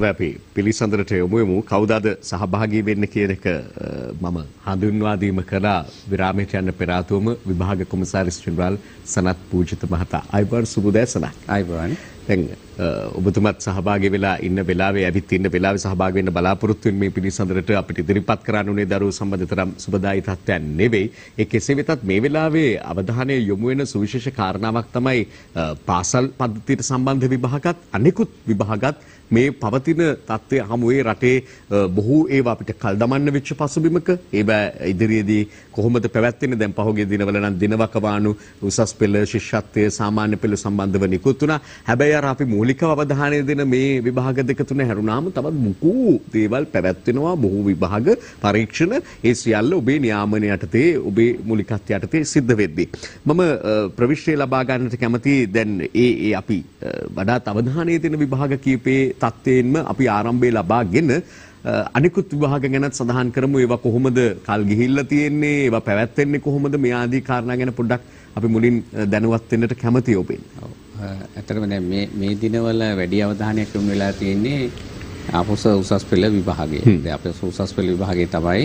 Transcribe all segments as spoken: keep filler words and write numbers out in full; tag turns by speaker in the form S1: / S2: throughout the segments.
S1: හොඳයි අපි පිළිසඳරට යමු යමු කවුද අද සහභාගී වෙන්න කියන එක මම හඳුන්වා දීම කළා විරාමයට යන්න පෙර ආතුවම විභාග කොමසාරිස් ජෙනරාල් සනත් පූජිත මහතා අයිබෝන් සුබදෑසන
S2: අයිබෝන්
S1: දැන් ඔබතුමත් සහභාගී වෙලා ඉන්න වෙලාවේ ඇවිත් ඉන්න වෙලාවේ සහභාගී වෙන්න බලාපොරොත්තු වෙන මේ පිළිසඳරට අපිට ඉදිරිපත් කරන්න උනේ දරුවෝ සම්බන්ධතරම් සුබදායි තත්ත්වයන් නෙවෙයි ඒ කෙසේ වෙතත් මේ වෙලාවේ අවධානය යොමු වෙන සුවිශේෂ කාරණාවක් තමයි පාසල් පද්ධතියට සම්බන්ධ විභාගات අනෙකුත් විභාගات මේ පවතින තත්ත්වය හමුවේ රටේ බොහෝ ඒවා අපිට කල් දමන්න වෙච්ච පසුබිමක ඒවා ඉදිරියේදී කොහොමද පැවැත්වෙන්නේ දැන් පහුගිය දිනවල නම් දිනවකවානු උසස් පෙළ ශිෂ්‍යත්වයේ සාමාන්‍ය පෙළ සම්බන්ධව නිකුත් වුණා. හැබැයි අර අපි මූලික අවධානය දෙන මේ විභාග දෙක තුන හැරුණාම තවත් මුකු දේවල් පැවැත්වෙනවා බොහෝ විභාග පරීක්ෂණ ඒ සියල්ල ඔබේ නියාමන යටතේ ඔබේ මූලිකත්වය යටතේ සිද්ධ වෙද්දී මම ප්‍රවිෂ්ඨය ලබා ගන්නට කැමති දැන් ඒ ඒ අපි වඩාත් අවධානය දෙන විභාග කීපේ තත්ත්වයෙන්ම අපි ආරම්භය ලබාගෙන අනිකුත් විභාග ගැනත් සඳහන් කරමු ඒවා කොහොමද කල් ගිහිල්ලා තියෙන්නේ ඒවා පැවැත්වෙන්නේ කොහොමද මේ ආදී කාරණා ගැන පොඩ්ඩක් අපි මුලින් දැනුවත් වෙන්නට කැමතියි ඔබෙන්.
S2: ඔව්. ඇත්තටම දැන් මේ මේ දිනවල වැඩි අවධානයක් යොමු වෙලා තියෙන්නේ අපොස උසස් පෙළ විභාගයේ. දැන් අපේ උසස් පෙළ විභාගයේ තමයි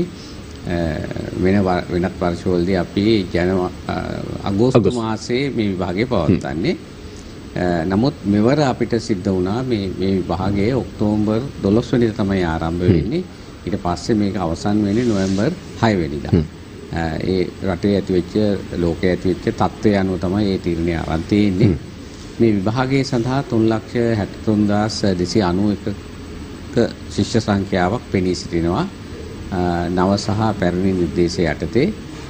S2: වෙන වෙනත් වර්ෂවලදී අපි ජනවාරි අගෝස්තු මාසයේ මේ විභාගය පවත්වන්නේ. නමුත් මෙවර අපිට සිද්ධ වුණා මේ මේ විභාගයේ ඔක්තෝබර් දොළොස් වෙනිදා තමයි ආරම්භ වෙන්නේ. ඊට පස්සේ මේක අවසන් වෙන්නේ නොවැම්බර් හය වෙනිදා. ඒ රටේ ඇති වෙච්ච ලෝකයේ ඇති වෙච්ච තත්ත්වය අනුව තමයි මේ තීරණය අරන් තියෙන්නේ. මේ විභාගයේ සඳහා තුන් ලක්ෂ හැත්තෑ තුන් හදාස් දෙසිය අනූ එකක ශිෂ්‍ය සංඛ්‍යාවක් පෙනී සිටිනවා. නව සහ පැරණි නිර්දේශ යටතේ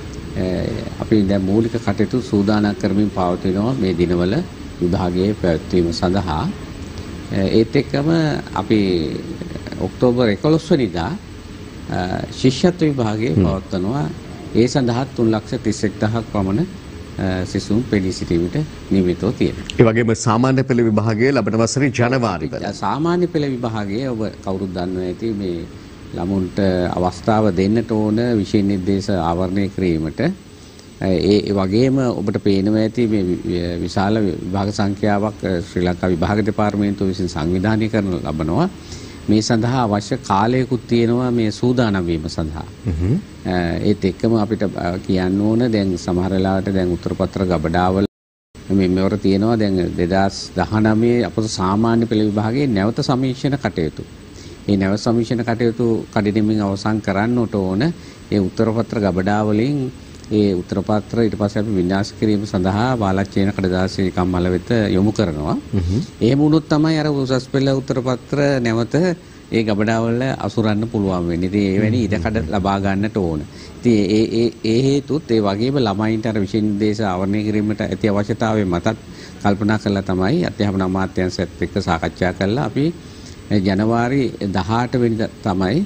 S2: අපි දැන් මූලික කටයුතු සූදානම් කරමින් පවතිනවා මේ දිනවල විභාගයේ පැවැත්වීම සඳහා. ඒත් එක්කම අපි ඔක්තෝබර් එකොළොස් වෙනිදා ශිෂ්‍යත්ව විභාගයේ පවත්වනවා. ඒ සඳහා තුන් ලක්ෂ තිස් එක් දහසක් පමණ සිසුන් පෙනී සිටීමට නියමිතව තියෙනවා.
S1: ඒ වගේම සාමාන්‍ය පෙළ විභාගයේ ලබන වසරේ ජනවාරි වල
S2: සාමාන්‍ය පෙළ විභාගයේ ඔබ කවුරුත් දන්නවා ඇති මේ ළමුන්ට අවස්ථාව දෙන්නට ඕන විෂය නිර්දේශ ආවරණය කිරීමට. ඒ වගේම ඔබට පේනවා ඇති මේ විශාල විභාග සංඛ්‍යාවක් ශ්‍රී ලංකා විභාග දෙපාර්තමේන්තුව විසින් සංවිධානය කරන ලබනවා. මේ සඳහා අවශ්‍ය කාලයකුත් තියෙනවා මේ සූදානම් වීම සඳහා. ඒත් එක්කම අපිට කියන්න ඕන දැන් සමහර වෙලාවට දැන් උත්තර පත්‍ර ගබඩාවල මේ මෙවර තියෙනවා දැන් දෙදාස් දහනවය අපොස සාමාන්‍ය පෙළ විභාගයේ නැවත සමීක්ෂණ කටයුතු. මේ නැවත සමීක්ෂණ කටයුතු කඩිනමින් අවසන් කරන්නට ඕන. ඒ උත්තර පත්‍ර ගබඩාවලින් ඒ උත්තර පත්‍ර ඊට පස්සේ අපි වින්‍යාස කිරීම සඳහා වාලච්චේන කඩදාසි කම්මල වෙත යොමු කරනවා. එහෙම වුණොත් තමයි අර උසස් පෙළ උත්තර පත්‍ර නැවත ඒ ගබඩාවල අසුරන්න පුළුවන් වෙන්නේ. ඉතින් ඒ වැනි ඉඩකඩ ලබා ගන්නට ඕන. ඉතින් ඒ ඒ ඒ හේතුත් ඒ වගේම ළමයින්ට අර විෂය නිර්දේශ ආවරණය කිරීමට ඇති අවශ්‍යතාවය මතත් කල්පනා කරලා තමයි අධ්‍යාපන අමාත්‍යාංශයත් එක්ක සාකච්ඡා කරලා අපි ජනවාරි දහඅට වෙනිදා තමයි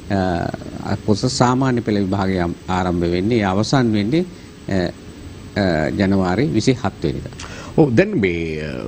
S2: පොස සාමාන්‍ය පෙළ විභාගය ආරම්භ වෙන්නේ. අවසන් වෙන්නේ ජනවාරි විසිහත් වෙනිදා.
S1: ඔව් දැන් මේ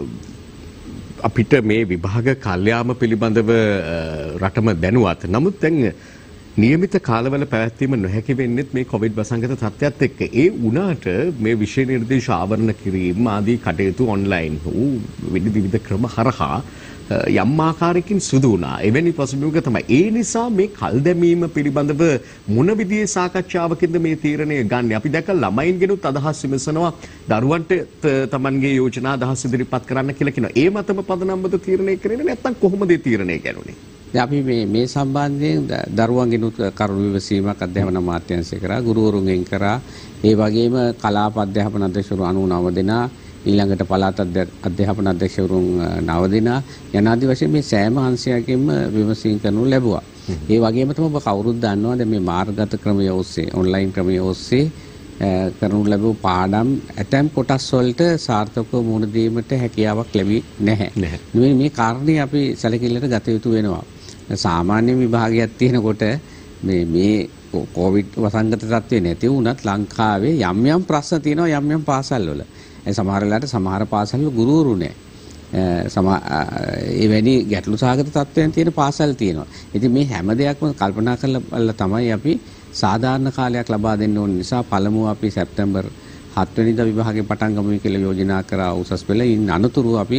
S1: අපිට මේ විභාග කල්යාම පිළිබඳව රටම දැනුවත්. නමුත් දැන් නියමිත කාලවල පැවැත්වීම නොහැකි වෙන්නේත් මේ කොවිඩ් වසංගත තත්ත්වයත් එක්ක. ඒ වුණාට මේ විෂය නිර්දේශ ආවරණ කිරීම ආදී කටයුතු ඔන්ලයින් වූ විවිධ ක්‍රම හරහා යම් ආකාරයකින් සිදු වුණා. එවැනි පසුබිමක තමයි. ඒ නිසා මේ කල් දැමීම පිළිබඳව මොන විදිහේ සාකච්ඡාවකින්ද මේ තීරණය ගන්න? අපි දැක්ක ළමයින්ගෙනුත් අදහස් විමසනවා දරුවන්ට තමන්ගේ යෝජනා අදහස් ඉදිරිපත් කරන්න කියලා කියනවා. ඒ මතම පදනම්වද තීරණය කරන්නේ නැත්නම් කොහොමද ඒ තීරණය ගන්නේ?
S2: දැන් අපි මේ මේ සම්බන්ධයෙන් දරුවන්ගෙනුත් කරුණු විමසීමක් අධ්‍යාපන අමාත්‍යාංශය කරා, ගුරුවරුන්ගෙන් කරා, ඒ වගේම කලාප අධ්‍යාපන අධ්‍යක්ෂවරු අනූනව දෙනා, ඊළඟට පළාත් අධ්‍යාපන අධ්‍යක්ෂවරුන් නව දෙනා යනාදී වශයෙන් මේ සෑම අංශයකින්ම විමසීම් කරනු ලැබුවා. ඒ වගේම තමයි ඔබ කවුරුත් දන්නවා දැන් මේ මාර්ගගත ක්‍රමය ඔස්සේ ඔන්ලයින් ක්‍රමය ඔස්සේ කරනු ලැබූ පාඩම් ඇතැම් කොටස් වලට සාර්ථකව මුහුණ දීමට හැකියාවක් ලැබී නැහැ. මේ මේ කාරණේ අපි සැලකිල්ලට ගත යුතු වෙනවා. සාමාන්‍ය විභාගයක් තියෙනකොට මේ මේ කොවිඩ් වසංගත තත්ත්වේ නැති වුණත් ලංකාවේ යම් යම් ප්‍රශ්න තියෙනවා යම් යම් පාසල් වල. ඒ සමහර වෙලාවට සමහර පාසල් වල ගුරුවරු නැහැ. සම ඒ වැනි ගැටලු සහගත තත්ත්වයන් තියෙන පාසල් තියෙනවා. ඉතින් මේ හැම දෙයක්ම කල්පනා කරලා තමයි අපි සාධාරණ කාලයක් ලබා දෙන්න ඕන නිසා පළමුව අපි සැප්තැම්බර් හත් වෙනිදා විභාගේ පටන් ගමු කියලා යෝජනා කරා උසස් පෙළ. ඉන් අනතුරුව අපි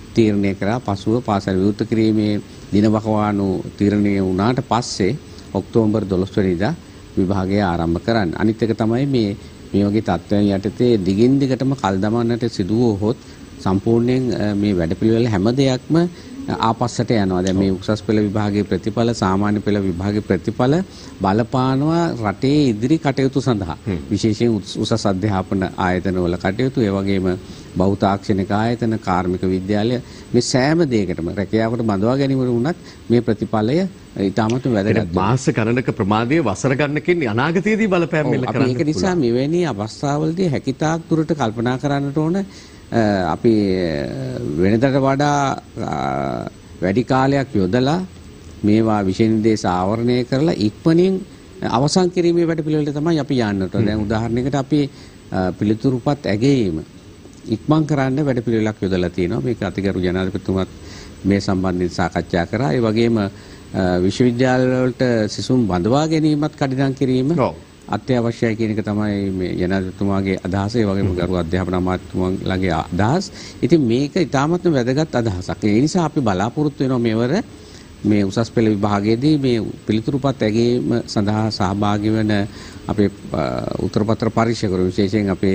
S2: තීරණය කරා. පසුව පාසල් විවෘත කිරීමේ දිනවකවානු තීරණය වුණාට පස්සේ ඔක්තෝබර් දොළොස් වෙනිදා විභාගය ආරම්භ කරන්න. අනිත් එක තමයි මේ මේ වගේ තත්ත්වයන් යටතේ දිගින් දිගටම කල් දමන්නට සිදු වුවහොත් සම්පූර්ණයෙන් මේ වැඩපිළිවෙල හැම දෙයක්ම ආපස්සට යනවා. දැන් මේ උසස් පෙළ විභාගයේ ප්‍රතිඵල සාමාන්‍ය පෙළ විභාගයේ ප්‍රතිඵල බලපානවා රටේ ඉදිරි කටයුතු සඳහා. විශේෂයෙන් උසස් අධ්‍යාපන ආයතනවල කටයුතු, ඒ වගේම බහුතාක්ෂණික ආයතන, කාර්මික විද්‍යාලය, මේ සෑම දෙයකටම රැකියාවට බඳවා ගැනීමට වුණත් මේ ප්‍රතිඵලය ඉතාමත් වැදගත්.
S1: මාස ගණනක ප්‍රමාදයේ වසර ගණනකින් අනාගතයේදී බලපෑම් මෙල්ල කරන්න
S2: පුළුවන්. ඒක නිසා මෙවැනි අවස්ථාවලදී හැකිතාක් දුරට කල්පනා කරන්නට ඕන අපි වෙනදට වඩා වැඩි කාලයක් යොදලා මේවා විෂය නිර්දේශ ආවරණය කරලා ඉක්මනින් අවසන් කිරීමේ වැඩපිළිවෙලට තමයි අපි යන්නට. දැන් උදාහරණයකට අපි පිළිතුරුපත් ඇගීම ඉක්මන් කරන්න වැඩපිළිවෙලක් යොදලා තියෙනවා. මේක අතිගරු ජනාධිපතිතුමත් මේ සම්බන්ධයෙන් සාකච්ඡා කරා. ඒ වගේම විශ්වවිද්‍යාල වලට සිසුන් බඳවා ගැනීමත් කඩිනම් කිරීම අත්‍යවශ්‍යයි කියන එක තමයි මේ ජනාධිපතිතුමාගේ අදහස. ඒ වගේම ගරු අධ්‍යාපන අමාත්‍යතුමාගේ අදහස්. ඉතින් මේක ඉතාමත්ම වැදගත් අදහසක්. ඒ නිසා අපි බලාපොරොත්තු වෙනවා මෙවර මේ උසස් පෙළ විභාගයේදී මේ පිළිතුරුපත් ඇගීම සඳහා සහභාගී වෙන අපේ උත්තරපත්‍ර පරීක්ෂකවරු, විශේෂයෙන් අපේ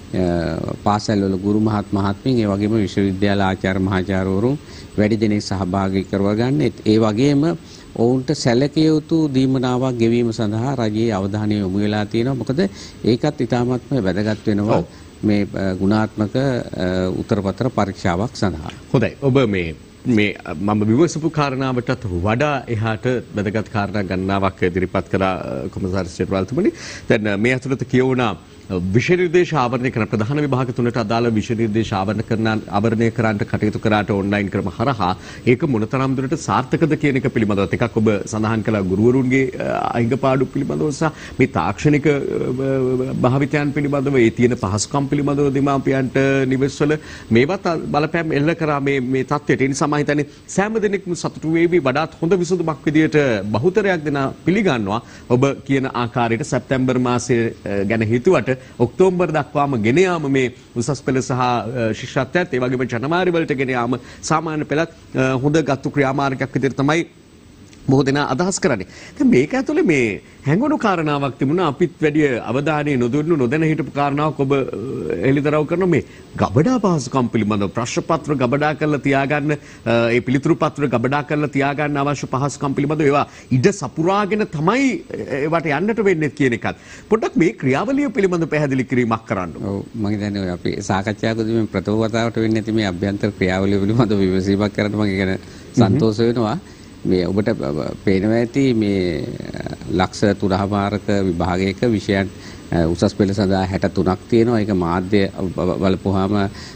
S2: පාසල්වල ගුරු මහත් මහත්මින්, ඒ වගේම විශ්වවිද්‍යාල ආචාර්ය මහාචාර්යවරු වැඩි දෙනෙක් සහභාගී කරවගන්න. ඒ වගේම ඔවුන්ට සැලකිය යුතු දීමනාවක් ගෙවීම සඳහා රජයේ අවධානය යොමු වෙලා තියෙනවා. මොකද ඒකත් ඉතාමත්ම වැදගත් වෙනවා මේ ගුණාත්මක උත්තරපත්‍ර පරීක්ෂාවක් සඳහා.
S1: හොඳයි. ඔබ මේ මේ මම විමසපු කාරණාවටත් වඩා එහාට වැදගත් කාරණා ගණනාවක් ඉදිරිපත් කළා කොමසාරිස් ජෙනරාල්තුමනි. දැන් මේ අතරතුර කියවුණා විෂය නිර්දේශ ආවරණය කරන ප්‍රධාන විභාග තුනට අදාළ විෂය නිර්දේශ ආවරණ කරන ආවරණය කරන්නට කටයුතු කරාට ඔන්ලයින් ක්‍රම හරහා ඒක මොනතරම් දුරට සාර්ථකද කියන එක පිළිබඳව එකක් ඔබ සඳහන් කළා ගුරුවරුන්ගේ අහිඟපාඩු පිළිබඳව සහ මේ තාක්ෂණික භාවිතයන් පිළිබඳව ඒ තියෙන පහසුකම් පිළිබඳව දෙමාපියන්ට නිවෙස්වල මේවත් බලපෑම් එල්ල කරා මේ මේ තත්ත්වයට. ඒ නිසා මම හිතන්නේ සෑම දෙනෙක්ම සතුටු වේවි. වඩාත් හොඳ විසඳුමක් විදියට බහුතරයක් දෙනා පිළිගන්නවා. ඔබ කියන ආකාරයට සැප්තැම්බර් මාසයේ ගැන හිතුවට ඔක්තෝබර් දක්වාම ගෙන යාම මේ උසස් පෙළ සහ ශිෂ්‍යත්වයත් ඒ වගේම ජනවාරි වලට ගෙන යාම සාමාන්‍ය පෙළත් හොඳ ගත්තු ක්‍රියාමාර්ගයක් විදිහට තමයි බොහෝ දෙනා අදහස් කරන්නේ. දැන් මේක ඇතුලේ මේ හැඟුණු කාරණාවක් තිබුණා. අපිත් වැඩි අවධානය නොදුන්නු නොදැන හිටපු කාරණාවක් ඔබ එළිදරව් කරන මේ ගබඩා පහසුකම් පිළිබඳව ප්‍රශ්න පත්‍ර ගබඩා කරලා තියාගන්න, ඒ පිළිතුරු පත්‍ර ගබඩා කරලා තියාගන්න අවශ්‍ය පහසුකම් පිළිබඳව ඒවා ඉඩ සපුරාගෙන තමයි ඒවට යන්නට වෙන්නේ කියන එකත් පොඩ්ඩක් මේ ක්‍රියාවලිය පිළිබඳව පැහැදිලි කිරීමක් කරන්න.
S2: ඔව් මම හිතන්නේ ඔය අපි සාකච්ඡාවකදී මේ ප්‍රථම වතාවට වෙන්නේ නැති මේ අභ්‍යන්තර ක්‍රියාවලිය පිළිබඳව විමසීමක් කරන්න මම කියන සන්තෝෂ වෙනවා. මේ ඔබට පේනවා ඇති මේ ලක්ෂ තුනමාරක විභාගයක විෂයන් උසස් පෙළ සඳහා හැට තුනක් තියෙනවා. ඒක මාධ්‍ය බලපුවාම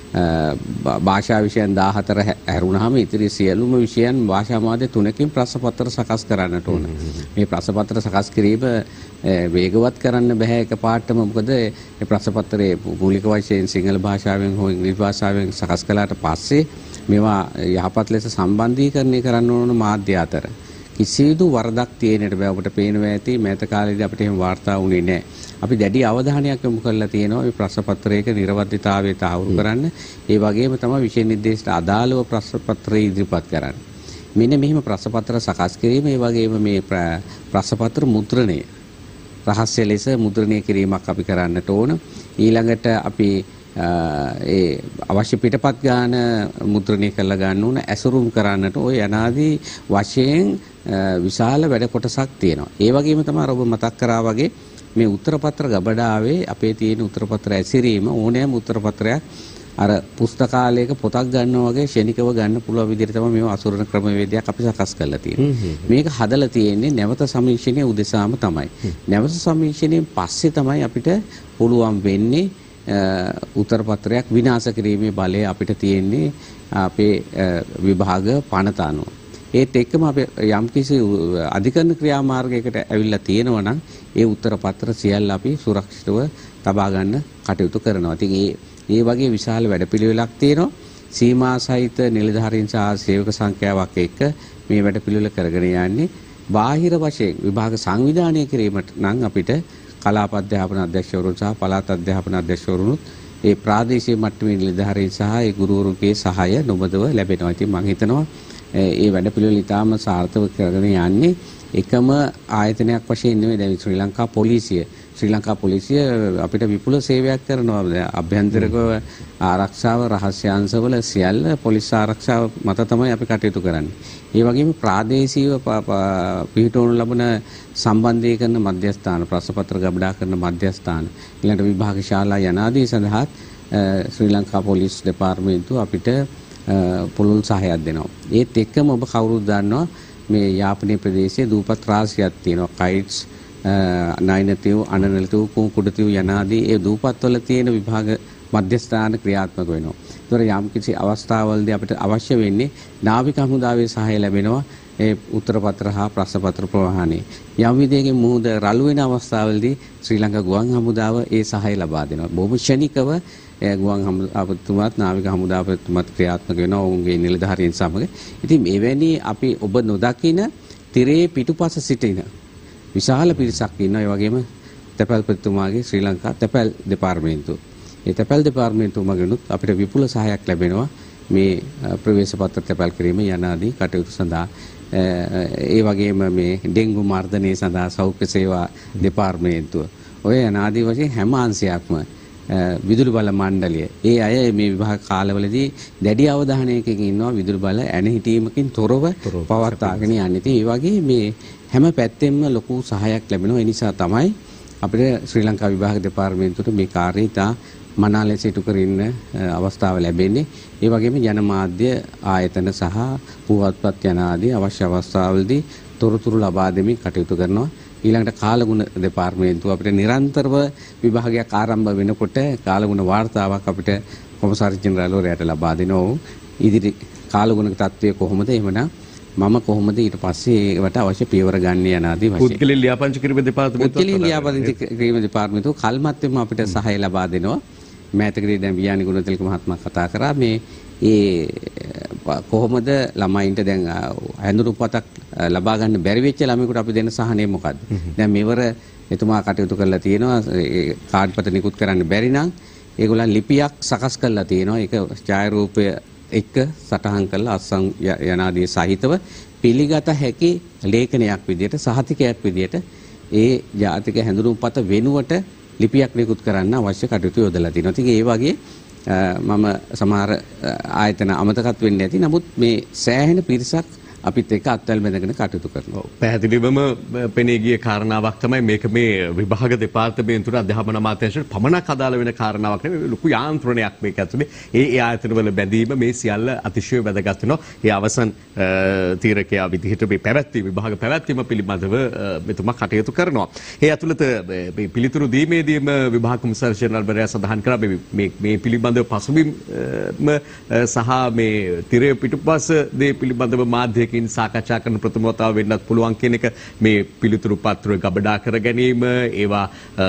S2: භාෂා විෂයන් දාහතර හැරුණාම ඉතිරි සියලුම විෂයන් භාෂා මාධ්‍ය තුනකින් ප්‍රශ්න පත්‍ර සකස් කරන්නට ඕන. මේ ප්‍රශ්න පත්‍ර සකස් කිරීම වේගවත් කරන්න බෑ එකපාරටම. මොකද මේ ප්‍රශ්න පත්‍රයේ මූලික වශයෙන් සිංහල භාෂාවෙන් හෝ ඉංග්‍රීසි භාෂාවෙන් සකස් කළාට පස්සේ මේවා යහපත් ලෙස සම්බන්ධීකරණය කරන්න ඕන මාධ්‍ය අතර කිසිදු වරදක් තියෙන්නට බෑ. ඔබට පේනවා ඇති මෑත කාලේදී අපිට එහෙම වාර්තා වුණේ නැහැ. අපි දැඩි අවධානයක් යොමු කරලා තියෙනවා මේ ප්‍රශ්න පත්‍රයක නිර්වද්‍යතාවය තහවුරු කරන්න. ඒ වගේම තමයි විෂය නිර්දේශයට අදාළව ප්‍රශ්න පත්‍රය ඉදිරිපත් කරන්න. මෙන්න මෙහිම ප්‍රශ්න පත්‍ර සකස් කිරීම, ඒ වගේම මේ ප්‍රශ්න පත්‍ර මුද්‍රණය රහස්‍ය ලෙස මුද්‍රණය කිරීමක් අපි කරන්නට ඕන. ඊළඟට අපි ඒ අවශ්‍ය පිටපත් ගාන මුද්‍රණය කරලා ගන්න ඕන, ඇසුරුම් කරන්නට ඔය යනාදී වශයෙන් විශාල වැඩ කොටසක් තියෙනවා. ඒ වගේම තමයි ඔබ මතක් කරා වගේ මේ උත්තරපත්‍ර ගබඩාවේ අපේ තියෙන උත්තරපත්‍ර ඇසිරීම ඕනෑම උත්තරපත්‍රයක් අර පුස්තකාලයක පොතක් ගන්නවා වගේ ශනිකව ගන්න පුළුවන් විදිහට තමයි මේ අසුරණ ක්‍රමවේදයක් අපි සකස් කරලා තියෙන්නේ. මේක හදලා තියෙන්නේ නැවත සමීක්ෂණයේ උදෙසාම තමයි. නැවත සමීක්ෂණයෙන් පස්සේ තමයි අපිට පුළුවන් වෙන්නේ උත්තරපත්‍රයක් විනාශ කිරීමේ බලය අපිට තියෙන්නේ අපේ විභාග පනත අනුව. ඒත් එක්කම අපි යම්කිසි අධිකරණ ක්‍රියාමාර්ගයකට ඇවිල්ලා තියෙනවා නම් ඒ උත්තරපත්‍ර සියල්ල අපි සුරක්ෂිතව තබා ගන්න කටයුතු කරනවා. ඉතින් ඒ ඒ වගේ විශාල වැඩපිළිවෙලක් තියෙනවා. සීමා සහිත නිලධාරීන් සහ සේවක සංඛ්‍යාවක් එක්ක මේ වැඩපිළිවෙල කරගෙන යන්නේ. බාහිර වශයෙන් විභාග සංවිධානය කිරීමට නම් අපිට කලාප අධ්‍යාපන අධ්‍යක්ෂවරුන් සහ පළාත් අධ්‍යාපන අධ්‍යක්ෂවරුන් ඒ ප්‍රාදේශීය මට්ටමේ නිලධාරීන් සහ ඒ ගුරුවරුගේ සහාය නොබදව ලැබෙනවා. ඉතින් මම හිතනවා ඒ වැඩපිළිවෙල ඉතාම සාර්ථකව කරගෙන යන්නේ එකම ආයතනයක් වශයෙන් නෙවෙයි. දැන් ශ්‍රී ලංකා පොලිසිය ශ්‍රී ලංකා පොලිසිය අපිට විපුල සේවයක් කරනවා. අභ්‍යන්තරික ආරක්ෂාව රහස්‍ය අංශවල සියල්ල පොලිස් ආරක්ෂාව මත තමයි අපි කටයුතු කරන්නේ. ඒ වගේම ප්‍රාදේශීයව පිහිටවනු ලබන සම්බන්ධය කරන මධ්‍යස්ථාන, ප්‍රශ්නපත්‍ර ගබඩා කරන මධ්‍යස්ථාන, ඊළඟට විභාග ශාලා යනාදී සඳහා ශ්‍රී ලංකා පොලිස් දෙපාර්තමේන්තුව අපිට පුළුල් සහායක් දෙනවා. ඒත් එක්කම ඔබ කවුරුත් දන්නවා මේ යාපනයේ ප්‍රදේශයේ දූපත් රාශියක් තියෙනවා. කයිට්ස්, නයිනතිව්, අනනලතිව්, කුකුඩතිව් යනාදී ඒ දූපත්වල තියෙන විභාග මධ්‍යස්ථාන ක්‍රියාත්මක වෙනවා. ඒතර යම් කිසි අවස්ථාවලදී අපිට අවශ්‍ය වෙන්නේ නාවික හමුදාවේ සහාය ලැබෙනවා ඒ උත්තරපත්‍ර හා ප්‍රශ්නපත්‍ර ප්‍රවාහනය. යම් විදියකින් මුහුද රළු වෙන අවස්ථාවලදී ශ්‍රී ලංකා ගුවන් හමුදාව ඒ සහාය ලබා දෙනවා. බොහොම ක්ෂණිකව ගුවන් හමුදාපතිතුමාත් නාවික හමුදාපතිතුමාත් ක්‍රියාත්මක වෙනවා ඔවුන්ගේ නිලධාරීන් සමග. ඉතින් එවැනි අපි ඔබ නොදකින තිරේ පිටුපස සිටින විශාල පිරිසක් ඉන්නවා. ඒ වගේම තැපැල්පතිතුමාගේ ශ්‍රී ලංකා තැපැල් දෙපාර්තමේන්තුව. ඒ තැපැල් දෙපාර්තමේන්තුව මගනුත් අපිට විපුල සහායක් ලැබෙනවා මේ ප්‍රවේශ පත්‍ර තැපැල් කිරීම යනාදී කටයුතු සඳහා. ඒ වගේම මේ ඩෙන්ගු මර්ධනය සඳහා සෞඛ්‍ය සේවා දෙපාර්තමේන්තුව. ඔය අනාදී වශයෙන් හැම අංශයක්ම විදුලි බල මණ්ඩලය ඒ අය මේ විභාග කාලවලදී දැඩි අවධානයකින් ඉන්නවා විදුලි බල ඇන හිටීමකින් තොරව පවත්වාගෙන යන්නේ. ඉතින් ඒ වගේ මේ හැම පැත්තෙම ලොකු සහායක් ලැබෙනවා. ඒ නිසා තමයි අපිට ශ්‍රී ලංකා විභාග දෙපාර්තමේන්තුවට මේ කාර්යය ඉතා මනා ලෙස ඉටු කරන්න අවස්ථාව ලැබෙන්නේ. ඒ වගේම ජනමාධ්‍ය ආයතන සහ පුවත්පත් යනාදී අවශ්‍ය අවස්ථාවලදී තොරතුරු ලබා දෙමින් කටයුතු කරනවා. ඊළඟට කාලගුණ දෙපාර්තමේන්තුව අපිට නිරන්තරව විභාගයක් ආරම්භ වෙනකොට කාලගුණ වාර්තාවක් අපිට කොමසාරි ජෙනරාල්වරයාට ලබා දෙනවා. ඉදිරි කාලගුණ තත්ත්වය කොහොමද, එහෙමනම් මම කොහොමද ඊට පස්සේ ඒකට අවශ්‍ය පියවර ගන්න යනාදී වශයෙන්
S1: පුද්ගලික ලියාපදිංචි කිරීම දෙපාර්තමේන්තුව
S2: පුද්ගලික ලියාපදිංචි කිරීම දෙපාර්තමේන්තුව කල්මත්තෙම අපිට සහාය ලබා දෙනවා. මෑතකදී දැන් වියානි ගුණතිලක මහත්මයා කතා කරා මේ ඒ කොහොමද ළමයින්ට දැන් හැඳුනුම්පතක් ලබා ගන්න බැරි වෙච්ච ළමයෙකුට අපි දෙන සහනය මොකද්ද? දැන් මෙවර එතුමා කටයුතු කරලා තියෙනවා කාඩ් පත නිකුත් කරන්න බැරි නම් ඒගොල්ලන් ලිපියක් සකස් කරලා තියෙනවා. ඒක ඡායාරූපය එක්ක සටහන් කරලා අත්සන් යනාදී සහිතව පිළිගත හැකි ලේඛනයක් විදියට, සහතිකයක් විදියට ඒ ජාතික හැඳුනුම්පත වෙනුවට ලිපියක් නිකුත් කරන්න අවශ්‍ය කටයුතු යොදලා තිනවා. ඉතින් ඒ වගේ මම සමහර ආයතන අමතකත් වෙන්නේ නැති. නමුත් මේ සෑහෙන පිරිසක් අපිත් එක්ක අත්වැල් බැඳගෙන කටයුතු කරනවා.
S1: පැහැදිලිවම පෙනී ගිය කාරණාවක් තමයි මේක මේ විභාග දෙපාර්තමේන්තුවේ අධ්‍යාපන අමාත්‍යාංශයට පමණක් අදාළ වෙන කාරණාවක් නෙවෙයි. ලොකු යාන්ත්‍රණයක් මේක ඇතුලේ. ඒ ඒ ආයතනවල බැඳීම මේ සියල්ල අතිශය වැදගත් වෙනවා. ඒ අවසන් තීරකයා විදිහට මේ පැවැත්වීම විභාග පැවැත්වීම පිළිබඳව මෙතුමා කටයුතු කරනවා. ඒ ඇතුළත මේ පිළිතුරු දීමේදීම විභාග කොමසාරි ජෙනරාල්වරයා සඳහන් කරා මේ මේ පිළිබඳව පසුබිම් සහ මේ තිරය පිටුපස දේ පිළිබඳව මාධ්‍ය සාකච්ඡා කරන ප්‍රථම වතාව වෙන්නත් පුළුවන් කියන එක. මේ පිළිතුරු පත්‍ර ගබඩා කර ගැනීම, ඒවා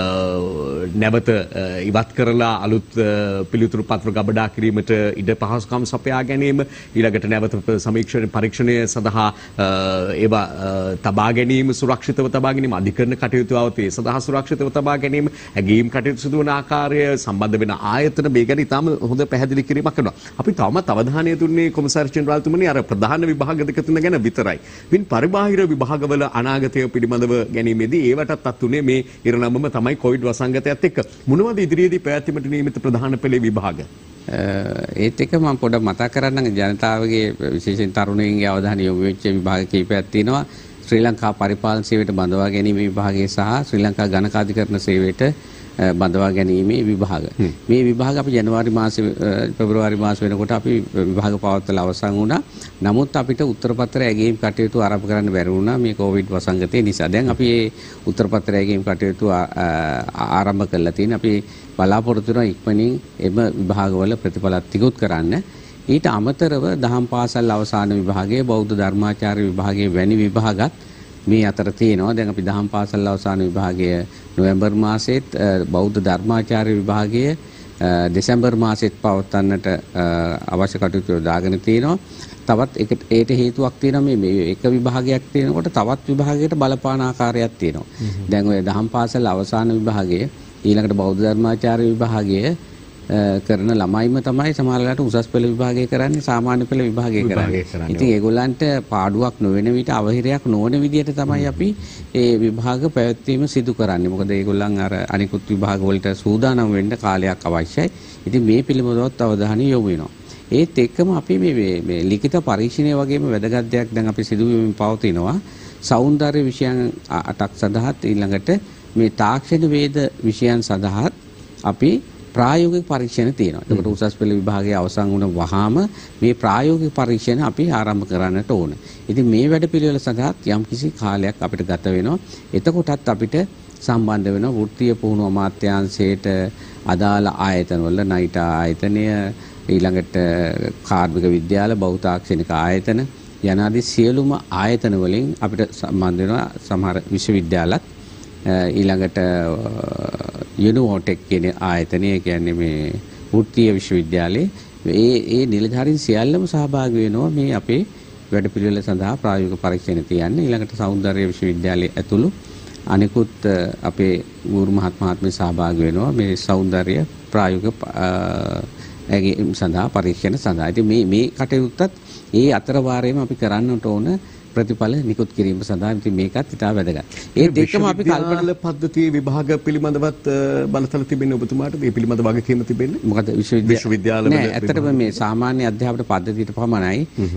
S1: නැවත ඉවත් කරලා අලුත් පිළිතුරු පත්‍ර ගබඩා කිරීමට ඉඩ පහසුකම් සපයා ගැනීම, ඊළඟට නැවත සමීක්ෂණ පරීක්ෂණය සඳහා ඒවා තබා ගැනීම, සුරක්ෂිතව තබා ගැනීම, අධිකරණ කටයුතු අවතේ සඳහා සුරක්ෂිතව තබා ගැනීම, ඇගීම් කටයුතු සිදු වන ආකාරය, සම්බන්ධ වෙන ආයතන මේ ගැන ඉතාම හොඳ පැහැදිලි කිරීමක් කරනවා. අපි තවමත් අවධානය දුන්නේ කොමසාරි ජෙනරාල්තුමනි අර ප්‍රධාන විභාග දෙක තුන ගැන විතරයි. වින් පරිබාහිර විභාගවල අනාගතය පිළිබඳව ගැනීමේදී ඒවටත් අත්ුනේ මේ ඉරණමම තමයි කොවිඩ් වසංගතයත් එක්ක. මොනවද ඉදිරියේදී පැවැත්වීමට නියමිත ප්‍රධාන පෙළේ විභාග?
S2: ඒත් එක්ක මම පොඩ්ඩක් මතක් කරන්නම් ජනතාවගේ විශේෂයෙන් තරුණයින්ගේ අවධානය යොමු වෙච්ච විභාග කීපයක් තියෙනවා. ශ්‍රී ලංකා පරිපාලන සේවයට බඳවා ගැනීම විභාගය සහ ශ්‍රී ලංකා ගණකාධිකරණ සේවයට බඳවා ගැනීමේ විභාග. මේ විභාග අපි ජනවාරි මාසේ පෙබරවාරි මාසේ වෙනකොට අපි විභාග පවත්වලා අවසන් වුණා. නමුත් අපිට උත්තරපත්‍ර ඇගීම් කටයුතු ආරම්භ කරන්න බැරි වුණා මේ කොවිඩ් වසංගතය නිසා. දැන් අපි මේ උත්තරපත්‍ර ඇගීම් කටයුතු ආරම්භ කරලා තියෙන. අපි බලාපොරොත්තු වෙන ඉක්මනින් එම විභාගවල ප්‍රතිඵලත් තිකුත් කරන්න. ඊට අමතරව දහම් පාසල් අවසාන විභාගයේ බෞද්ධ ධර්මාචාර්ය විභාගයේ වැනි විභාගත් මේ අතර තියෙනවා. දැන් අපි දහම් පාසල් අවසාන විභාගය නොවැම්බර් මාසෙත්, බෞද්ධ ධර්මාචාර්ය විභාගය දෙසැම්බර් මාසෙත් පවත්වන්නට අවශ්‍ය කටයුතු දාගෙන තියෙනවා. තවත් ඒකට හේතුවක් තියෙනවා මේ එක විභාගයක් තියෙනකොට තවත් විභාගයකට බලපාන ආකාරයක් තියෙනවා. දැන් ඔය දහම් පාසල් අවසාන විභාගය ඊළඟට බෞද්ධ ධර්මාචාර්ය විභාගය කරන ළමයිම තමයි සමහරවිට උසස් පෙළ විභාගය කරන්නේ සාමාන්‍ය පෙළ විභාගය කරන්නේ. ඉතින් ඒගොල්ලන්ට පාඩුවක් නොවන විට අවහිරයක් නොවන විදිහට තමයි අපි ඒ විභාග පැවැත්වීම සිදු කරන්නේ. මොකද ඒගොල්ලන් අර අනිකුත් විභාග වලට සූදානම් වෙන්න කාලයක් අවශ්‍යයි. ඉතින් මේ පිළිබඳවත් අවධානය යොමු වෙනවා. ඒත් එක්කම අපි මේ මේ ලිඛිත පරීක්ෂණය වගේම වැදගත් දෙයක් දැන් අපි සිදු වෙමින් පවතිනවා. සෞන්දර්ය විෂයන් අටක් සඳහාත් ඊළඟට මේ තාක්ෂණ වේද විෂයන් සඳහාත් අපි ප්‍රායෝගික පරීක්ෂණ තියෙනවා. ඒකට උසස් පෙළ විභාගයේ අවසන් වුණ වහාම මේ ප්‍රායෝගික පරීක්ෂණ අපි ආරම්භ කරන්නට ඕන. ඉතින් මේ වැඩපිළිවෙල සඳහා යම්කිසි කාලයක් අපිට ගත වෙනවා. එතකොටත් අපිට සම්බන්ධ වෙනවා වෘත්තීය පුහුණුව අමාත්‍යාංශයට අදාළ ආයතනවල නයිට ආයතනය ඊළඟට කාර්මික විද්‍යාල බහුතාක්ෂණික ආයතන යනාදී සියලුම ආයතන වලින් අපිට සම්බන්ධ වෙනවා සමහර විශ්වවිද්‍යාලත් ඊළඟට යුනිවෝටෙක් කියන ආයතනය කියන්නේ මේ වෘත්තීය විශ්වවිද්‍යාලයේ ඒ ඒ නිලධාරීන් සියල්ලම සහභාගී වෙනවා මේ අපේ වැඩපිළිවෙල සඳහා ප්‍රායෝගික පරීක්ෂණ තියන්නේ. ඊළඟට සෞන්දර්ය විශ්වවිද්‍යාලයේ ඇතුළු අනිකුත් අපේ ගුරු මහත් මහත්මිය සහභාගී වෙනවා මේ සෞන්දර්ය ප්‍රායෝගික ඒගේ සඳහා පරීක්ෂණ සඳහා. ඉතින් මේ මේ කටයුත්තත් ඒ අතර වාරයේම අපි කරන්නට ඕන ප්‍රතිඵල නිකුත් කිරීම සඳහා. ඉතින් මේකත් ඉතා වැදගත්. ඒ දෙකම අපි කල්පනා
S1: පද්ධතියේ විභාග පිළිබඳවත් බලතල තිබෙන්නේ ඔබතුමාට මේ පිළිබඳ වගකීම තිබෙන්නේ.
S2: මොකද විශ්වවිද්‍යාල නෑ ඇත්තටම මේ සාමාන්‍ය අධ්‍යාපන පද්ධතියට පමණයි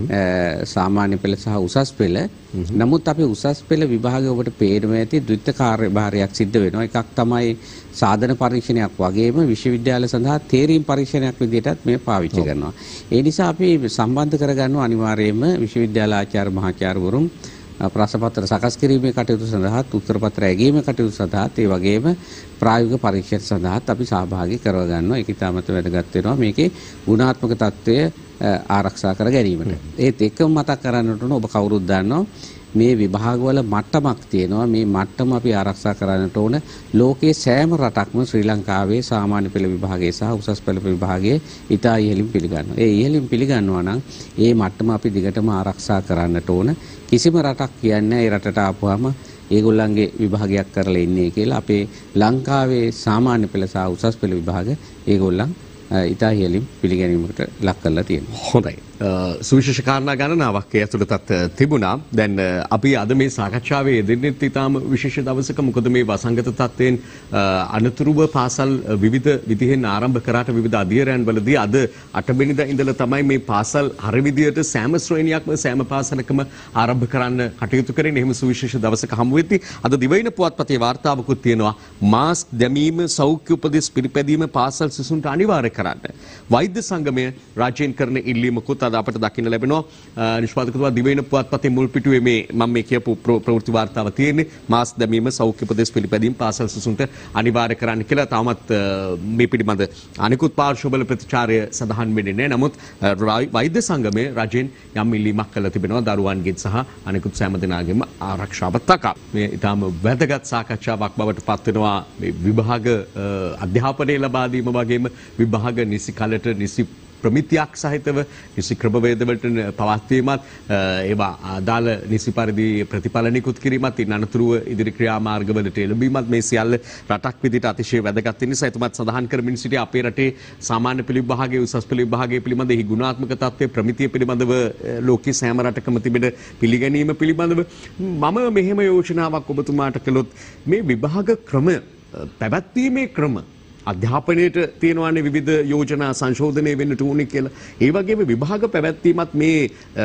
S2: සාමාන්‍ය පෙළ සහ උසස් පෙළ. නමුත් අපි උසස් පෙළ විභාගය ඔබට පේනවා ඇති ද්විත්ව කාර්යභාරයක් සිද්ධ වෙනවා. එකක් තමයි සාධන පරීක්ෂණයක් වගේම විශ්වවිද්‍යාල සඳහා තේරීම් පරීක්ෂණයක් විදිහටත් මේ පාවිච්චි කරනවා. ඒ නිසා අපි සම්බන්ධ කරගන්නවා අනිවාර්යයෙන්ම විශ්වවිද්‍යාල ආචාර්ය මහාචාර්යවරුන් ප්‍රශ්නපත්‍ර සකස් කිරීමේ කටයුතු සඳහාත් උත්තර පත්‍ර ඇගීමේ කටයුතු සඳහාත් ඒ වගේම ප්‍රායෝගික පරීක්ෂණ සඳහාත් අපි සහභාගී කරව ගන්නවා. ඒක ඉතාමත් වැදගත් වෙනවා මේකේ ගුණාත්මක තත්ත්වය ආරක්ෂා කර ගැනීමට. ඒත් එක්කම මතක් කරන්නට ඕන ඔබ කවුරුත් දන්නවා මේ විභාගවල මට්ටමක් තියෙනවා. මේ මට්ටම අපි ආරක්ෂා කරන්නට ඕන. ලෝකයේ සෑම රටක්ම ශ්‍රී ලංකාවේ සාමාන්‍ය පෙළ විභාගයේ සහ උසස් පෙළ විභාගයේ ඉතා ඉහළින් පිළිගන්නවා. ඒ ඉහළින් පිළිගන්නවා නම් ඒ මට්ටම අපි දිගටම ආරක්ෂා කරන්නට ඕන. කිසිම රටක් කියන්නේ ඒ රටට ආපුවාම ඒගොල්ලන්ගේ විභාගයක් කරලා ඉන්නේ කියලා. අපේ ලංකාවේ සාමාන්‍ය පෙළ සහ උසස් පෙළ විභාග ඒගොල්ලන් ඉතා ඉහළින් පිළිගැනීමකට ලක් කරලා තියෙනවා.
S1: හොඳයි. සුවිශේෂ කාරණා ගණනාවක් ඒ ඇතුළතත් තිබුණා. දැන් අපි අද මේ සාකච්ඡාවේ යෙදෙන්නෙත් ඉතාම විශේෂ දවසක. මොකද මේ වසංගත තත්ත්වයෙන් අනතුරුව පාසල් විවිධ විදිහෙන් ආරම්භ කරාට විවිධ අධ්‍යයනයන් වලදී අද අටවෙනිදා ඉඳලා තමයි මේ පාසල් හර විදියට සෑම ශ්‍රේණියක්ම සෑම පාසලකම ආරම්භ කරන්න කටයුතු කරන්නේ. එහෙම සුවිශේෂ දවසක හමු වෙද්දී අද දිවයින පුවත්පතේ වාර්තාවකුත් තියෙනවා. මාස්ක් දැමීම සෞඛ්‍ය උපදෙස් පිළිපැදීම පාසල් සිසුන්ට අනිවාර්ය කරන්න. වෛද්‍ය සංගමය රාජ්‍යයෙන් කරන ඉල්ලීමකුත් අද අපට දකින්න ලැබෙනවා. නිෂ්පාදකතුමා දිවයින පුවත්පතේ මුල් පිටුවේ මේ මම මේ කියපු ප්‍රවෘත්ති වාර්තාව තියෙන්නේ. මාස්ක් දැමීම සෞඛ්‍ය උපදෙස් පිළිපැදීම පාසල් සිසුන්ට අනිවාර්ය කරන්න කියලා. තාමත් මේ පිළිබඳ අනිකුත් පාර්ශ්වවල ප්‍රතිචාරය සඳහන් වෙන්නේ නැහැ. නමුත් වෛද්‍ය සංගමය රජෙන් යම් ඉල්ලීමක් කළා තිබෙනවා දරුවන්ගෙන් සහ අනිකුත් සෑම දෙනාගේම ආරක්ෂාව තකා. මේ ඊටාම වැදගත් සාකච්ඡාවක් බවට පත් වෙනවා. මේ විභාග අධ්‍යාපනය ලබා දීම වගේම විභාග නිසි කලට නිසි ප්‍රමිතියක් සහිතව නිසි ක්‍රමවේදවලට පවත්වීමත් ඒවා අදාළ නිසි පරිදි ප්‍රතිඵල නිකුත් කිරීමත් ඉන් අනතුරුව ඉදිරි ක්‍රියාමාර්ගවලට එළඹීමත් මේ සියල්ල රටක් විදිහට අතිශය වැදගත් වෙන නිසා එතුමත් සඳහන් කරමින් සිටි අපේ රටේ සාමාන්‍ය පෙළ විභාගයේ උසස් පෙළ විභාගයේ පිළිබඳ එහි ගුණාත්මක තත්ත්වයේ ප්‍රමිතිය පිළිබඳව ලෝකයේ සෑම රටකම තිබෙන පිළිගැනීම පිළිබඳව මම මෙහෙම යෝජනාවක් ඔබතුමාට කළොත් මේ විභාග ක්‍රම පැවැත්වීමේ ක්‍රම අධ්‍යාපනයට තියෙනවානේ විවිධ යෝජනා සංශෝධනය වෙන්නට ඕනේ කියලා. ඒ වගේම විභාග පැවැත්වීමත් මේ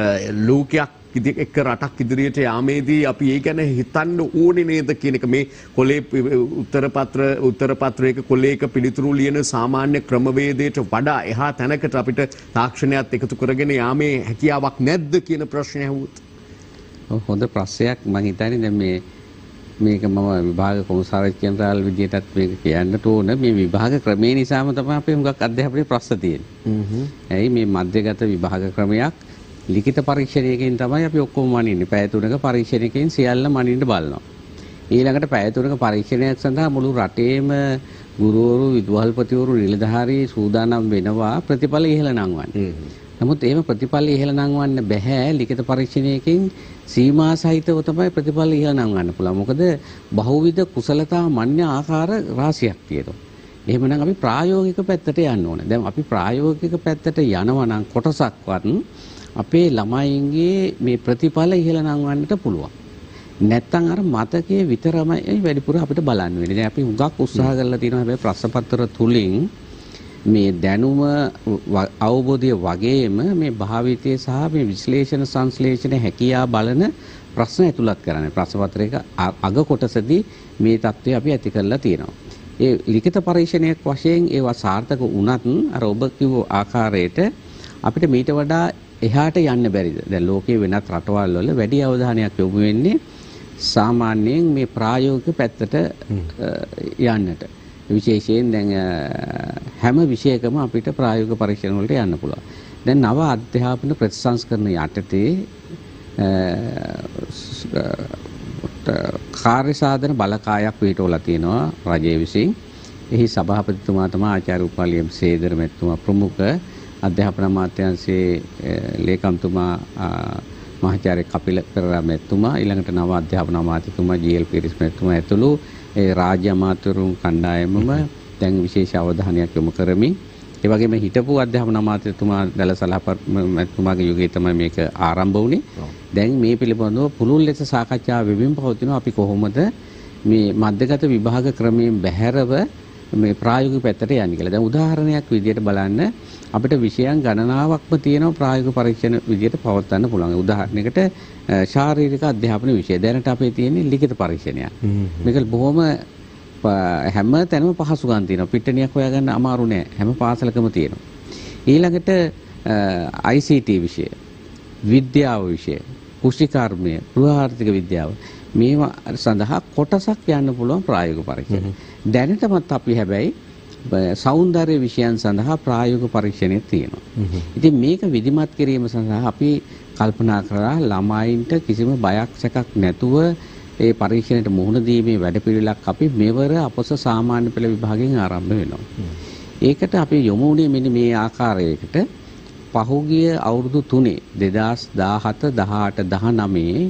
S1: ලෝකයක් එක්ක රටක් ඉදිරියට යාමේදී අපි ඒ ගැන හිතන්න ඕනේ නේද කියන එක. මේ කොලේ උත්තර පත්‍ර උත්තර පත්‍රයක කොලේක පිළිතුරු ලියන සාමාන්‍ය ක්‍රමවේදයට වඩා එහා තැනකට අපිට තාක්ෂණයත් එකතු කරගෙන යාමේ හැකියාවක් නැද්ද කියන ප්‍රශ්නය ඇහුවොත්.
S2: හොඳ ප්‍රශ්නයක්. මම හිතන්නේ දැන් මේ මේක මම විභාග කොමසාරිස් කේන්ද්‍රාල විදියටත් මේක කියන්නට ඕන. මේ විභාග ක්‍රමේ නිසාම තමයි අපේ හුඟක් අධ්‍යාපනයේ ප්‍රශ්න තියෙන්නේ. ඇයි මේ මධ්‍යගත විභාග ක්‍රමයක් ලිඛිත පරීක්ෂණයකින් තමයි අපි ඔක්කොම මනින්නේ. පැය තුනක පරීක්ෂණයකින් සියල්ල මනින්න බලනවා. ඊළඟට පැය තුනක පරීක්ෂණයක් සඳහා මුළු රටේම ගුරුවරු, විදුහල්පතිවරු, නිලධාරී සූදානම් වෙනවා ප්‍රතිඵල ඉහළ නංවන්න. නමුත් එහෙම ප්‍රතිඵල ඉහළ නංවන්න බෑ. ලිඛිත පරීක්ෂණයකින් සීමා සහිතව තමයි ප්‍රතිඵල ඉහළ නංවන්න පුළුවන්. මොකද බහුවිධ කුසලතා මන්‍ය ආකාර රාශියක් තියෙනවා. එහෙමනම් අපි ප්‍රායෝගික පැත්තට යන්න ඕනේ. දැන් අපි ප්‍රායෝගික පැත්තට යනවා නම් කොටසක්වත් අපේ ළමයින්ගේ මේ ප්‍රතිඵල ඉහළ නංවන්නට පුළුවන්. නැත්තම් අර මතකයේ විතරමයි වැඩිපුර අපිට බලන්න වෙන්නේ. දැන් අපි හුඟක් උත්සාහ කරලා තියෙනවා හැබැයි ප්‍රශ්න පත්‍ර තුලින් මේ දැනුම අවබෝධය වගේම මේ භාවිතය සහ මේ විශ්ලේෂණ සංශ්ලේෂණ හැකියාව බලන ප්‍රශ්න ඇතුළත් කරන්නේ. ප්‍රශ්න පත්‍රයක අග කොටසදී මේ தත්ත්වය අපි ඇති කරලා තියෙනවා. ඒ ලිඛිත පරීක්ෂණයක් වශයෙන් ඒවා සාර්ථක වුණත් අර ඔබ කිව්ව ආකාරයට අපිට මීට වඩා එහාට යන්න බැරිද? දැන් ලෝකයේ වෙනත් රටවල් වල වැඩි අවධානයක් යොමු වෙන්නේ සාමාන්‍යයෙන් මේ ප්‍රායෝගික පැත්තට යන්නට. විශේෂයෙන් දැන් හැම විෂයකම අපිට ප්‍රායෝගික පරීක්ෂණ වලට යන්න පුළුවන්. දැන් නව අධ්‍යාපන ප්‍රතිසංස්කරණ යටතේ කාර්ය සාධන බලකායක් පිටවලා තියෙනවා රජය විසින්. එහි සභාපතිතුමා තමයි ආචාර්ය උපාලියම් සේදර මැතිතුමා ප්‍රමුඛ අධ්‍යාපන අමාත්‍යාංශයේ ලේකම්තුමා මහාචාර්ය කපිල පෙරේරා මැතිතුමා ඊළඟට නව අධ්‍යාපන අමාත්‍යතුමා ජී.එල්. පීරිස් මැතිතුමා ඇතුළු ඒ රාජ්‍ය අමාත්‍යවරුන් කණ්ඩායමම දැන් විශේෂ අවධානයක් යොමු කරමින් ඒ වගේම හිටපු අධ්‍යාපන අමාත්‍යතුමා දලසලහ මැතිතුමාගේ යුගයේ තමයි මේක ආරම්භ වුණේ. දැන් මේ පිළිබඳව පුළුල් ලෙස සාකච්ඡා වෙමින් පවතිනවා. අපි කොහොමද මේ මධ්‍යගත විභාග ක්‍රමයෙන් බැහැරව මේ ප්‍රායෝගික පැත්තට යන්නේ කියලා. දැන් උදාහරණයක් විදිහට බලන්න අපිට විෂයන් ගණනාවක්ම තියෙනවා ප්‍රායෝගික පරීක්ෂණ විදිහට පවත්වන්න පුළුවන්. උදාහරණයකට ශාරීරික අධ්‍යාපන විෂය. දැනට අපේ තියෙන්නේ ලිඛිත පරීක්ෂණයක්. මේක බොහොම හැම තැනම පහසුකම් තියෙනවා. පිටණියක් හොයාගන්න අමාරු නෑ. හැම පාසලකම තියෙනවා. ඊළඟට ආයි සී ටී විෂය, විද්‍යාව විෂය, කුෂිකර්මය, ගෘහාර්ථික විද්‍යාව මේවා සඳහා කොටසක් යන්න පුළුවන් ප්‍රායෝගික පරීක්ෂණ. දැනටමත් අපි හැබැයි සෞන්දර්ය විෂයන් සඳහා ප්‍රායෝගික පරීක්ෂණයක් තියෙනවා. ඉතින් මේක විධිමත් කිරීම සඳහා අපි කල්පනා කරලා ළමයින්ට කිසිම බයක් සැකක් නැතුව ඒ පරීක්ෂණයට මුහුණ දීමේ වැඩපිළිවෙලක් අපි මෙවර අපොස සාමාන්‍ය පෙළ විභාගයෙන් ආරම්භ වෙනවා. ඒකට අපි යොමු වුණේ මෙන්න මේ ආකාරයකට පහුගිය අවුරුදු තුනේ දෙදාස් දාහත දහඅට දහනවය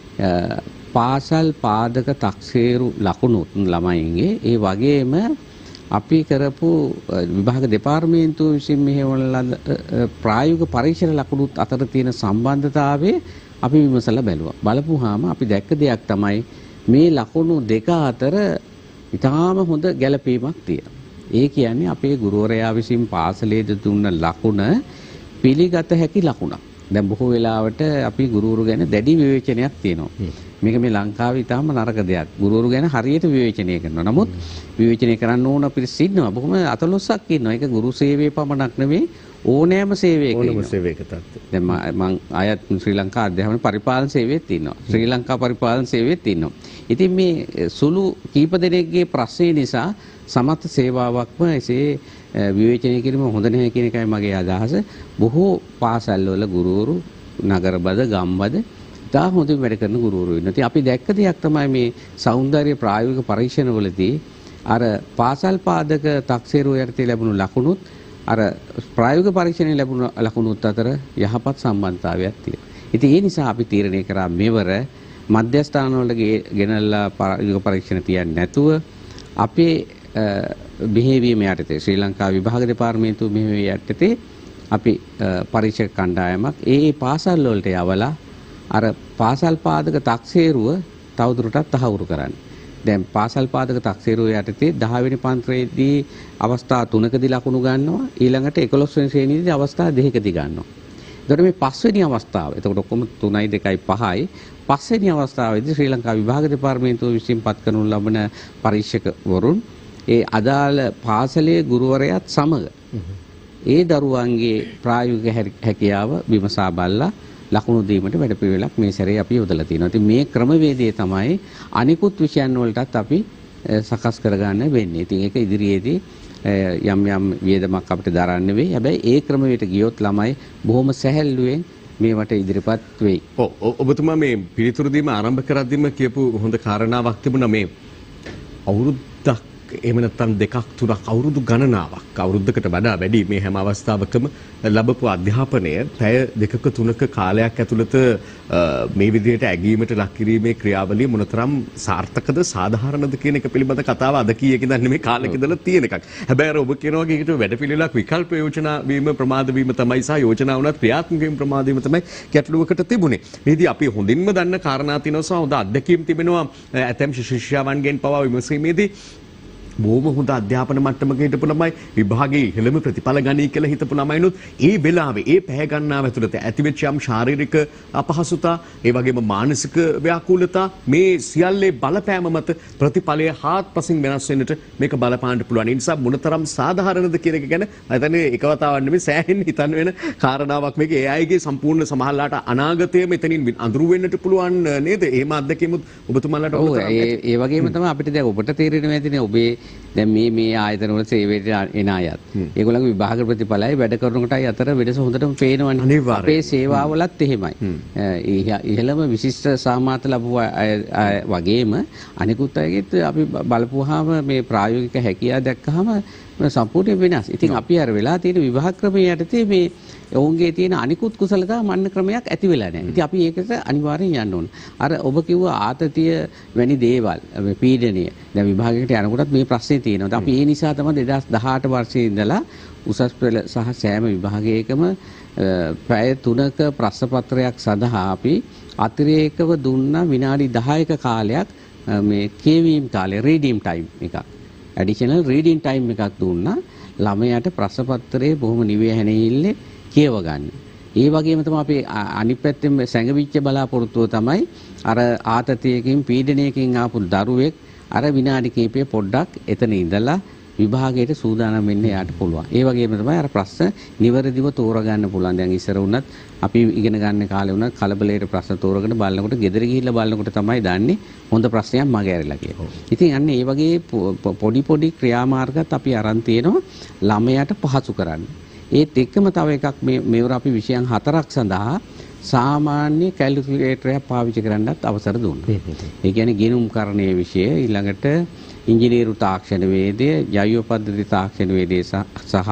S2: පාසල් පාදක තක්සේරු ලකුණු ළමයින්ගේ ඒ වගේම අපි කරපු විභාග දෙපාර්තමේන්තුව විසින් මෙහෙවන ලද ප්‍රායෝගික පරීක්ෂණ ලකුණු අතර තියෙන සම්බන්ධතාවය අපි විමසලා බැලුවා. බලපුවාම අපි දැක්ක දෙයක් තමයි මේ ලකුණු දෙක අතර ඉතාම හොඳ ගැළපීමක් තියෙනවා. ඒ කියන්නේ අපේ ගුරුවරයා විසින් පාසලේදී දුන්න ලකුණ පිළිගත හැකි ලකුණක්. දැන් බොහෝ වෙලාවට අපි ගුරුවරු ගැන දැඩි විවේචනයක් තියෙනවා. මේක මේ ලංකාවේ ඉතාම නරක දෙයක්. ගුරුවරු ගැන හරියට විවේචනය කරනවා. නමුත් විවේචනය කරන්න ඕන පිරිස ඉන්නවා. බොහොම අතලොස්සක් ඉන්නවා. ඒක ගුරු සේවයේ පමණක් නෙවෙයි ඕනෑම සේවයක
S1: ඕනෑම සේවයක තත්ත්වය.
S2: දැන් මම ආයත් ශ්‍රී ලංකා අධ්‍යාපන පරිපාලන සේවයේත් ඉන්නවා. ශ්‍රී ලංකා පරිපාලන සේවයේත් ඉන්නවා. ඉතින් මේ සුළු කීප දෙනෙක්ගේ ප්‍රශ්නේ නිසා සමත් සේවාවක්ම එසේ විවේචනය කිරීම හොඳ නැහැ කියන එකයි මගේ අදහස. බොහෝ පාසල්වල ගුරුවරු නගරබද ගම්බද තා හොඳින් වැඩ කරන ගුරුවරු ඉන්නවා. ඉතින් අපි දැක්ක දෙයක් තමයි මේ සෞන්දර්ය ප්‍රායෝගික පරීක්ෂණවලදී අර පාසල් පාදක තක්සේරු යටතේ ලැබුණු ලකුණුත් අර ප්‍රායෝගික පරීක්ෂණයේ ලැබුණු ලකුණුත් අතර යහපත් සම්බන්ධතාවයක් තියෙනවා. ඉතින් ඒ නිසා අපි තීරණය කරා මෙවර මධ්‍යස්ථානවල ගෙනල්ලා ප්‍රායෝගික පරීක්ෂණ තියන්නේ නැතුව අපේ බෙහෙවීම යටතේ ශ්‍රී ලංකා විභාග දෙපාර්තමේන්තුව මෙහෙවීම යටතේ අපි පරීක්ෂක කණ්ඩායමක් ඒ ඒ පාසල් වලට යවලා අර පාසල් පාදක තක්සේරුව තවදුරටත් තහවුරු කරන්න. දැන් පාසල් පාදක තක්සේරුව යටතේ දහ වෙනි පන්තියේදී අවස්ථා තුනකදී ලකුණු ගන්නවා. ඊළඟට එකොළොස් වෙනි ශ්‍රේණියේදී අවස්ථා දෙකකදී ගන්නවා. එතකොට මේ පස්වෙනි අවස්ථාව. එතකොට ඔක්කොම තුනයි දෙකයි පහයි. පස්වෙනි අවස්ථාවේදී ශ්‍රී ලංකා විභාග දෙපාර්තමේන්තුව විසින් පත් කරනු ලබන පරීක්ෂකවරුන් ඒ අදාළ පාසලේ ගුරුවරයාත් සමග ඒ දරුවන්ගේ ප්‍රායෝගික හැකියාව විමසා බලලා ලකුණු දීමට වැඩපිළිවෙලක් මේ සැරේ අපි යොදලා තියෙනවා. ඉතින් මේ ක්‍රමවේදය තමයි අනිකුත් විෂයන් වලටත් අපි සකස් කරගන්න වෙන්නේ. ඉතින් ඒක ඉදිරියේදී යම් යම් වියදමක් අපිට දරන්න වෙයි. හැබැයි ඒ ක්‍රමවේදයට ගියොත් ළමයි බොහොම සැහැල්ලුවෙන් මේවට ඉදිරිපත් වෙයි.
S1: ඔව් ඔබතුමා මේ පිළිතුරු දීම ආරම්භ කරද්දීම කියපු හොඳ කාරණාවක් තිබුණා මේ අවුරුද්දක් එහෙම නැත්නම් දෙකක් තුනක් අවුරුදු ගණනාවක් අවුරුද්දකට වඩා වැඩි මේ හැම අවස්ථාවකම ලැබපු අධ්‍යාපනය පැය දෙකක තුනක කාලයක් ඇතුළත මේ විදිහට ඇගීමට ලක් කිරීමේ ක්‍රියාවලිය මොනතරම් සාර්ථකද සාධාරණද කියන එක පිළිබඳ කතාව අද කීයක ඉඳන් නෙමෙයි කාලෙක ඉඳලා තියෙන එකක්. හැබැයි අර ඔබ කියනවා වගේ ඒකට වැඩපිළිවෙලක් විකල්ප යෝජනා වීම ප්‍රමාද වීම තමයි සහ යෝජනා වුණත් ක්‍රියාත්මක වීම ප්‍රමාද වීම තමයි ගැටලුවකට තිබුණේ. මේදී අපි හොඳින්ම දන්න කාරණා තියෙනවා සහ හොඳ අත්දැකීම් තිබෙනවා ඇතැම් ශිෂ්‍යයන්ගෙන් පවා විමසීමේදී බොහොම හොඳ අධ්‍යාපන මට්ටමක හිටපු ළමයි විභාගයේ ඉහළම ප්‍රතිඵල ගනී කියලා හිතපු ළමයිනුත් ඒ වෙලාවේ ඒ පැය ගණනාව ඇතුළත ඇතිවෙච්ච යම් ශාරීරික අපහසුතා ඒ වගේම මානසික ව්‍යාකූලතා මේ සියල්ලේ බලපෑම මත ප්‍රතිඵලය හාත්පසින් වෙනස් වෙන්නට මේක බලපාන්න පුළුවන්. ඒ නිසා මොනතරම් සාධාරණද කියන එක ගැන මම හිතන්නේ එක වතාවක් නෙමෙයි සෑහෙන්න හිතන්න වෙන කාරණාවක් මේක. ඒ අයගේ සම්පූර්ණ සමහරලාට අනාගතය මෙතනින් අඳුරු වෙන්නට පුළුවන් නේද? එහෙම අත්දැකීමුත් ඔබතුමාලාට
S2: ඔව් ඒ ඒ වගේම තමයි අපිට දැන් ඔබට තේරෙන්නේ නැතිනේ ඔබේ දැන් මේ මේ ආයතන වල සේවයට එන අයත් ඒගොල්ලන්ගේ විභාග ප්‍රතිඵලයි වැඩ කරන කොටයි අතර වෙනස හොඳටම පේනවනේ. අපේ සේවාවලත් එහෙමයි. ඉහළම විශිෂ්ට සාමාර්ථ ලැබුවා වගේම අනිකුත් අයගෙත් අපි බලපුවාම මේ ප්‍රායෝගික හැකියාව දැක්කහම සම්පූර්ණ වෙනස්. ඉතින් අපි අර වෙලා තියෙන විභාග ක්‍රමයේ යටතේ මේ ඔවුන්ගේ තියෙන අනිකුත් කුසලතා මන්න ක්‍රමයක් ඇති වෙලා නැහැ. ඉතින් අපි ඒකට අනිවාර්යෙන් යන්න ඕන. අර ඔබ කිව්ව ආතතිය වැනි දේවල් මේ පීඩනය දැන් විභාගයකට යනකොටත් මේ ප්‍රශ්නේ තියෙනවා. අපි ඒ නිසා තමයි දෙදාස් දහඅට වර්ෂයේ ඉඳලා උසස් පෙළ සහ සෑම විභාගයකම පැය තුනක ප්‍රශ්න පත්‍රයක් සඳහා අපි අතිරේකව දුන්න විනාඩි දහයක කාලයක් මේ කියවීම් කාලය රීඩින් ටයිම් එකක් ඇඩිෂනල් රීඩින් ටයිම් එකක් දුන්නා ළමයාට ප්‍රශ්න පත්‍රයේ බොහොම නිවැහැනෙන්නේ කියව ගන්න. ඒ වගේම තමයි අපි අනිත් පැත්තෙන් සැඟවිච්ච බලාපොරොත්තුව තමයි අර ආතතියකින් පීඩනයකින් ආපු දරුවෙක් අර විනාඩි කිහිපය පොඩ්ඩක් එතන ඉඳලා විභාගයට සූදානම් වෙන්න යාට පුළුවන්. ඒ වගේම තමයි අර ප්‍රශ්න නිවැරදිව තෝරගන්න පුළුවන්. දැන් ඉස්සර වුණත් අපි ඉගෙන ගන්න කාලේ වුණත් කලබලයට ප්‍රශ්න තෝරගෙන බලනකොට ගෙදර ගිහිල්ලා බලනකොට තමයි දන්නේ හොඳ ප්‍රශ්නයක් මගේ ඇරිලා කියලා. ඉතින් අන්න ඒ වගේ පොඩි පොඩි ක්‍රියාමාර්ගات අපි අරන් තියෙනවා ළමයාට පහසු කරන්න. ඒත් එක්කම තව එකක් මේ මේවර අපි විෂයන් හතරක් සඳහා සාමාන්‍ය කැල්කියුලේටරයක් පාවිච්චි කරන්නත් අවසර දුන්නා. ඒ කියන්නේ ගිණුම් කරණයේ විෂය ඊළඟට ඉංජිනේරු තාක්ෂණ වේදය, ජෛව පද්ධති තාක්ෂණ වේදය සහ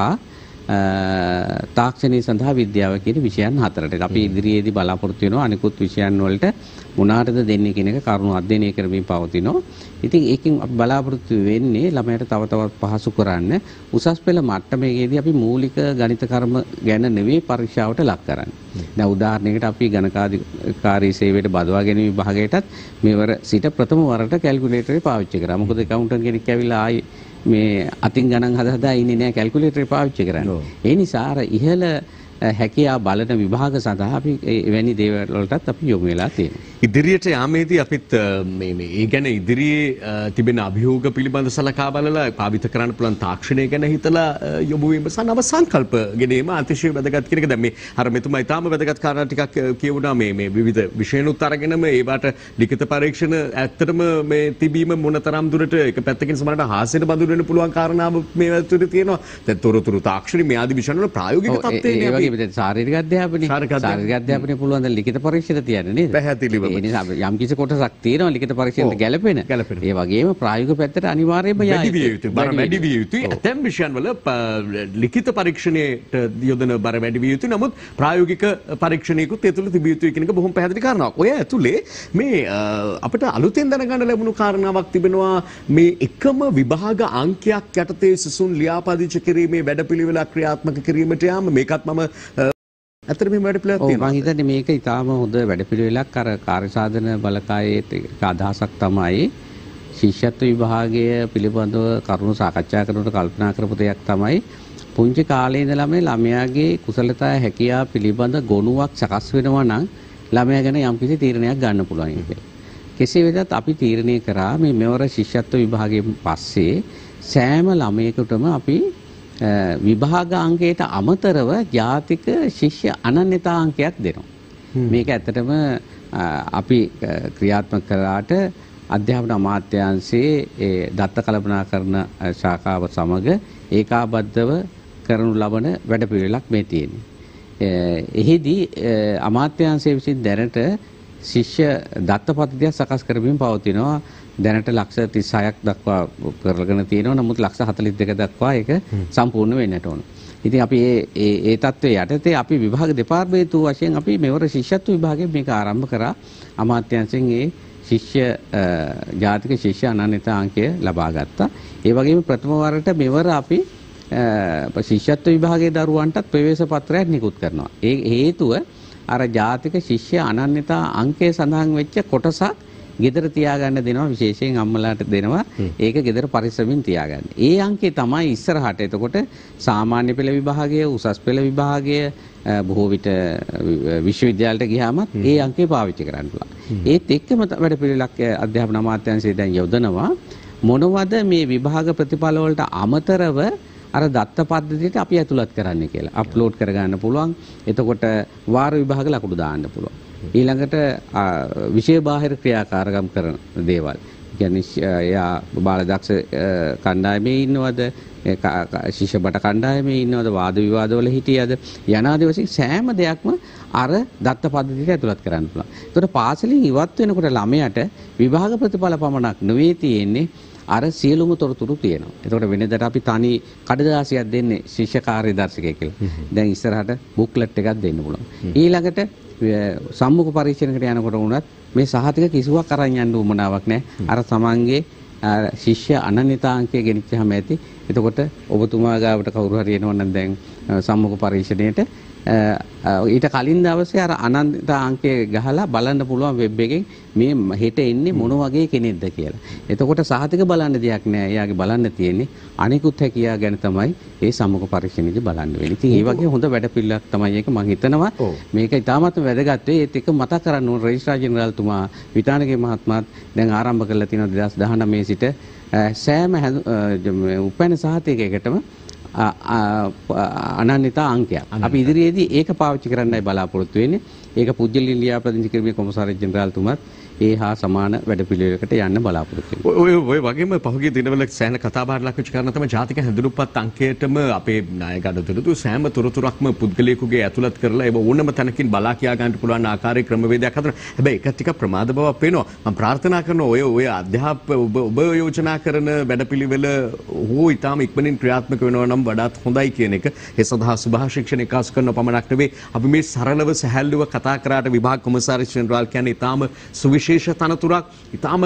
S2: තාක්ෂණය සඳහා විද්‍යාව කියන විෂයන් හතරට. අපි ඉදිරියේදී බලාපොරොත්තු වෙනවා අනිකුත් විෂයන් වලට මොනවාටද දෙන්නේ කියන එක කරුණු අධ්‍යයනය කරමින් පවතිනවා. ඉතින් ඒකෙන් අපි බලාපොරොත්තු වෙන්නේ ළමයට තව තවත් පහසු කරන්න උසස් පෙළ මට්ටමේදී අපි මූලික ගණිත කර්ම ගැන නෙවෙයි පරීක්ෂාවට ලක් කරන්නේ. දැන් උදාහරණයකට අපි ගණකාධිකාරී සේවයට බදවා ගැනීම විභාගයටත් මේවර සිට ප්‍රථම වරට කැල්කියුලේටරේ පාවිච්චි කරා. මොකද ඇකවුන්ටන්ට් කෙනෙක් ඇවිල්ලා ආයි මේ අතින් ගණන් හදා හදා ඉන්නේ නැහැ කැල්කියුලේටරේ පාවිච්චි කරන්නේ. ඒ නිසා අර ඉහළ හැකියාව බලන විභාග සඳහා අපි එවැනි දේවල් වලටත් අපි යොමු වෙලා තියෙනවා.
S1: ඉදිරියට යාමේදී අපිත් මේ මේ ඒ ගැන ඉදිරියේ තිබෙන අභියෝග පිළිබඳ සලකා බලලා පාවිච්චි කරන්න පුළුවන් තාක්ෂණය ගැන හිතලා යොමු වීම සහ නව සංකල්ප ගෙනීම අතිශය වැදගත් කියන එක. දැන් මේ අර මෙතුමා ඊටාම වැදගත් කාරණා ටිකක් කියවුණා මේ මේ විවිධ විෂයනුත් අරගෙනම ඒවට ලිඛිත පරීක්ෂණ ඇත්තටම මේ තිබීම මොනතරම් දුරට එක පැත්තකින් සමහරට හාස්‍යයට බඳුන වෙන්න පුළුවන් කාරණාව මේ ඇතුළේ තියෙනවා. දැන් තොරතුරු තාක්ෂණي මේ ආදි විෂයන් වල ප්‍රායෝගික තත්ත්වයේ
S2: ඒ වගේ ශාරීරික අධ්‍යාපනය ශාරීරික අධ්‍යාපනය පුළුවන් දැන් ලිඛිත පරීක්ෂණ තියන්නේ නේද?
S1: පැහැදිලිව.
S2: ඒ නිසා යම් කිසි කොටසක් තියෙනවා ලිඛිත පරීක්ෂණයට ගැලපෙන. ඒ වගේම ප්‍රායෝගික පැත්තට අනිවාර්යයෙන්ම
S1: වැඩි විය යුතුයි. බර වැඩි විය යුතුයි. ඇතැම් විෂයන් වල ලිඛිත පරීක්ෂණයට යොදන බර වැඩි විය යුතුයි. නමුත් ප්‍රායෝගික පරීක්ෂණයකුත් ඒ තුළ තිබිය යුතුයි කියන එක බොහොම පැහැදිලි කාරණාවක්. ඔය ඇතුලේ මේ අපිට අලුතෙන් දැනගන්න ලැබුණු කාරණාවක් තිබෙනවා මේ එකම විභාග අංකයක් යටතේ සිසුන් ලියාපදිංචි කිරීමේ වැඩපිළිවෙල ක්‍රියාත්මක කිරීමට යාම මේකත් මම ඇත්තට මේ වැඩපිළිවෙලක් තියෙනවා.
S2: මම හිතන්නේ මේක ඊටාම හොඳ වැඩපිළිවෙලක්. අර කාර්යසාධන බලකායේ එක අදහසක් තමයි ශිෂ්‍යත්ව විභාගය පිළිබඳව කරුණු සාකච්ඡා කරනකොට කල්පනා කරපු දෙයක් තමයි පුංචි කාලේ ඉඳලා මේ ළමයාගේ කුසලතා හැකියාව පිළිබඳ ගොනුවක් සකස් වෙනවා නම් ළමයා ගැන යම්කිසි තීරණයක් ගන්න පුළුවන් කියලා. කෙසේ වෙතත් අපි තීරණය කරා මේ මෙවර ශිෂ්‍යත්ව විභාගයෙන් පස්සේ සෑම ළමයෙකුටම අපි විභාග අංකයට අමතරව ජාතික ශිෂ්‍ය අනන්‍යතා අංකයක් දෙනවා. මේක ඇත්තටම අපි ක්‍රියාත්මක කරාට අධ්‍යාපන අමාත්‍යාංශයේ ඒ දත්ත කළමනාකරණ ශාඛාව සමග ඒකාබද්ධව කරනු ලබන වැඩපිළිවෙලක් මේ තියෙන්නේ. එහිදී අමාත්‍යාංශයේ විසින් දැනට ශිෂ්‍ය දත්ත පද්ධතියක් සකස් කරමින් පවතිනවා. දැනට ලක්ෂ තිස් හයක් දක්වා කරගෙන තියෙනවා. නමුත් ලක්ෂ හතළිස් දෙක දක්වා ඒක සම්පූර්ණ වෙන්නට ඕන. ඉතින් අපි ඒ ඒ තත්ත්වයේ යටතේ අපි විභාග දෙපාර්තමේන්තුව වශයෙන් අපි මෙවර ශිෂ්‍යත්ව විභාගයෙන් මේක ආරම්භ කරා. අමාත්‍යාංශයෙන් ඒ ශිෂ්‍ය ජාතික ශිෂ්‍ය අනන්‍යතා අංකය ලබා ගත්තා. ඒ වගේම ප්‍රථම වරට මෙවර අපි ශිෂ්‍යත්ව විභාගයේ දරුවන්ටත් ප්‍රවේශ පත්‍රයක් නිකුත් කරනවා. ඒ හේතුව අර ජාතික ශිෂ්‍ය අනන්‍යතා අංකය සඳහන් වෙච්ච කොටසක් ගෙදර තියාගන්න දෙනවා, විශේෂයෙන් අම්මලාට දෙනවා. ඒක ගෙදර පරිස්සමින් තියාගන්න. ඒ අංකේ තමයි ඉස්සරහට එතකොට සාමාන්‍ය පෙළ විභාගය, උසස් පෙළ විභාගය, බොහෝ විට විශ්වවිද්‍යාලයට ගියාමත් ඒ අංකේ පාවිච්චි කරන්න පුළුවන්. ඒත් එක්කම වැඩ පිළිවෙලක් අධ්‍යාපන අමාත්‍යාංශය දැන් යොදනවා. මොනවද මේ විභාග ප්‍රතිඵල වලට අමතරව අර දත්ත පද්ධතියට අපි ඇතුළත් කරන්න කියලා. අප්ලෝඩ් කරගන්න පුළුවන්. එතකොට වාර විභාග ලකුණු දාන්න පුළුවන්. ඊළඟට විෂය බාහිර ක්‍රියාකාරකම් කරන දේවල්. කියන්නේ එයා බාලදක්ෂ කණ්ඩායමේ ඉන්නවද, ශිෂ්‍ය බට කණ්ඩායමේ ඉන්නවද, වාද විවාදවල හිටියද යනාදී වශයෙන් සෑම දෙයක්ම අර දත්ත පද්ධතියට ඇතුළත් කරන්න පුළුවන්. ඒතකොට පාසලින් ඉවත් වෙනකොට ළමයාට විභාග ප්‍රතිඵල පමණක් නෙවෙයි තියෙන්නේ, අර සියලුම තොරතුරු තියෙනවා. එතකොට වෙනදට අපි තනි කඩදාසියක් දෙන්නේ ශිෂ්‍ය කාර්යදර්ශකයෙක් කියලා. දැන් ඉස්සරහට බුක්ලට් එකක් දෙන්න පුළුවන්. ඊළඟට සම්මුඛ පරීක්ෂණයකට යනකොට වුණත් මේ සහතික කිසිවක් අරන් යන්න උවමනාවක් නැහැ. අර තමන්ගේ ශිෂ්‍ය අනන්‍යතාංකය ගෙනිච්චාම ඇති. එතකොට ඔබතුමා ගාවට කවුරු හරි එනවා නම් දැන් සම්මුඛ පරීක්ෂණයට ඊට කලින් දවසේ අර අනන්‍යතා අංකය ගහලා බලන්න පුළුවන් වෙබ් එකෙන් මේ හෙට එන්නේ මොන වගේ කෙනෙක්ද කියලා. එතකොට සහතික බලන්න දෙයක් නෑ. එයාගේ බලන්න තියෙන්නේ අනිකුත් හැකියාව ගැන තමයි ඒ සම්මුඛ පරීක්ෂණයේදී බලන්න වෙන්නේ. ඉතින් ඒ වගේ හොඳ වැඩපිළිවෙලක් තමයි ඒක. මම හිතනවා මේක ඉතාමත් වැදගත් වෙයි. ඒත් එක මතක් කරන්න ඕන රෙජිස්ට්‍රාර් ජෙනරාල්තුමා විතානගේ මහත්මයාත් දැන් ආරම්භ කරලා තියෙනවා දෙදහස් දහනවය සිට සෑම උපැන්න සහතිකයකටම අනන්‍යතා අංකයක්. අපි ඉදිරියේදී ඒක පාවිච්චි කරන්නයි බලාපොරොත්තු වෙන්නේ. ඒක පුජ්‍යලින් ලියාපදිංචි කිරීමේ කොමසාරිස් ජෙනරාල්තුමාත් ඒ හා සමාන වැඩපිළිවෙලකට යන්න බලාපොරොත්තු වෙනවා.
S1: ඔය ඔය වගේම පහුගිය දිනවල සෑහෙන කතා බහට ලක් වෙච්ච කාරණා තමයි ජාතික හැඳුනුම්පත් අංකයටම අපේ නායකයන්ට සෑම තොරතුරක්ම පුද්ගලයෙකුගේ ඇතුළත් කරලා ඒක ඕනම තැනකින් බලා කියා ගන්න පුළුවන් ආකාරයේ ක්‍රමවේදයක් හදන. හැබැයි ඒක ටික ප්‍රමාද බවක් පේනවා. මම ප්‍රාර්ථනා කරනවා ඔය ඔය අධ්‍යාපන ඔබ ඔබ යෝජනා කරන වැඩපිළිවෙල හෝ ඊටාම ඉක්මනින් ක්‍රියාත්මක වෙනවා නම් වඩාත් හොඳයි කියන එක. ඒ සඳහා සුභා ශික්ෂණ එකාස් කරන පමණක් නෙවෙයි අපි මේ සරලව සැහැල්ලුව කතා කරාට විභාග කොමසාරිස් ජෙනරාල් කියන්නේ ඊටාම විශේෂ තනතුරක්, ඊටාම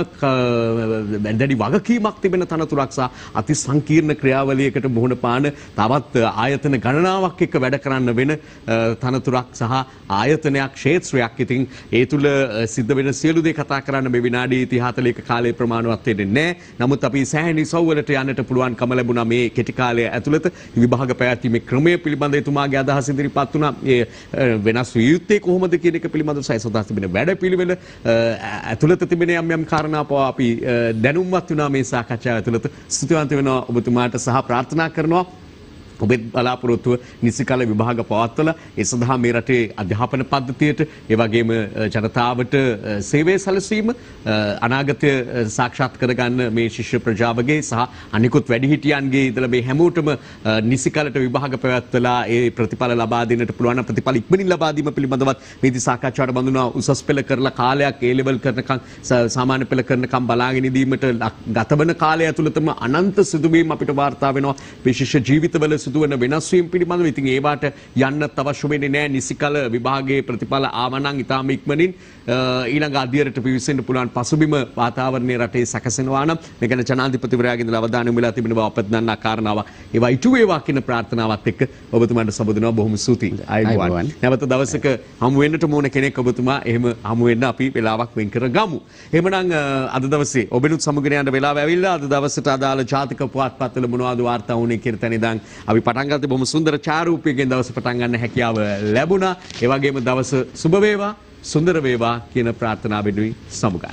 S1: දැඩි වගකීමක් තිබෙන තනතුරක් සහ අති සංකීර්ණ ක්‍රියාවලියකට මුහුණ පාන තවත් ආයතන ගණනාවක් එක්ක වැඩ කරන්න වෙන තනතුරක් සහ ආයතනයක්, ක්ෂේත්‍රයක්. ඉතින් ඒ තුල සිද්ධ වෙන සියලු දේ කතා කරන්න මේ විනාඩි තිහ හතළිහක කාලය ප්‍රමාණවත් වෙන්නේ නැහැ. නමුත් අපි සෑහෙන ඉසව්වලට යන්නට පුළුවන්කම ලැබුණා මේ කෙටි කාලය ඇතුළත. විභාග පැවැත්මේ ක්‍රමය පිළිබඳ එතුමාගේ අදහස් ඉදිරිපත් වුණා. ඒ වෙනස් විය යුත්තේ කොහොමද කියන එක පිළිබඳව සයසදා තිබෙන වැඩපිළිවෙල ඇතුළත තිබෙන යම් යම් කාරණා පවා අපි දැනුම්වත් වුණා මේ සාකච්ඡාව ඇතුළත. ස්තුතිවන්ත වෙනවා ඔබතුමාට සහ ප්‍රාර්ථනා කරනවා ඔබේ බලාපොරොත්තුව නිසිකල විභාග පවත්වලා ඒ සඳහා මේ රටේ අධ්‍යාපන පද්ධතියට ඒ වගේම ජනතාවට සේවය සැලසීම අනාගතය සාක්ෂාත් කරගන්න මේ ශිෂ්‍ය ප්‍රජාවගේ සහ අනිකුත් වැඩිහිටියන්ගේ ඉඳලා මේ හැමෝටම නිසිකලට විභාග පැවැත්වලා ඒ ප්‍රතිඵල ලබා දෙන්නට පුළුවන් ප්‍රතිඵල ඉක්මනින් ලබා දීම පිළිබඳවත් මේදී සාකච්ඡාවට බඳුනා. උසස් පෙළ කරලා කාලයක් ඒ ලෙවල් කරනකම් සාමාන්‍ය පෙළ කරනකම් බලාගෙන ඉදීමට ගතවන කාලය ඇතුළතම අනන්ත සිදුවීම් අපිට වාර්තා වෙනවා. විශේෂ ජීවිතවල සිදුවන වෙනස් වීම් පිළිබඳව. ඉතින් ඒවට යන්නත් අවශ්‍ය වෙන්නේ නැහැ. නිසිකල විභාගයේ ප්‍රතිඵල ආවනම් ඊටාම ඉක්මනින් ඊළඟ අධ්‍යයනයට පිවිසෙන්න පුළුවන් පසුබිම වාතාවරණය රටේ සැකසෙනවා නම් මේ ගැන ජනාධිපතිවරයාගෙන් අවධානය යොමු වෙලා තිබෙන බව අපත් දන්නා කාරණාවක්. ඒවා ඉටු වේවා කියන ප්‍රාර්ථනාවත් එක්ක ඔබතුමාට සම්බන්ධනවා. බොහොම ස්තුතියි. ආයුබෝවන්. නැවත දවසක හමු වෙන්නට ඕන කෙනෙක් ඔබතුමා එහෙම හමු වෙන්න අපි වෙලාවක් වෙන් කර ගමු. එහෙමනම් අද දවසේ ඔබෙනුත් සමුගෙන යන වෙලාව ඇවිල්ලා අද දවසට අදාළ ජාතික පුවත්පත්වල මොනවද වාර්තා වුනේ කියන තැන ඉඳන් අපි පටන් ගත්තේ බොහොම සුන්දර ඡායාරූපයකින් දවස පටන් ගන්න හැකියාව ලැබුණා. ඒ වගේම දවස සුබ වේවා, සුන්දර වේවා කියන ප්‍රාර්ථනාවෙනුයි සමුගන්න.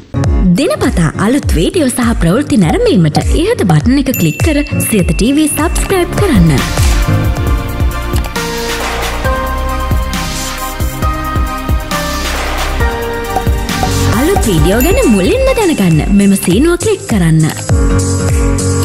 S3: දිනපතා අලුත් වීඩියෝ සහ ප්‍රවෘත්ති නැරඹීමට ඉහත බටන් එක ක්ලික් කර සියත ටීවී සබ්ස්ක්‍රයිබ් කරන්න. අලුත් වීඩියෝ ගැන මුලින්ම දැනගන්න මෙම සීනුව ක්ලික් කරන්න.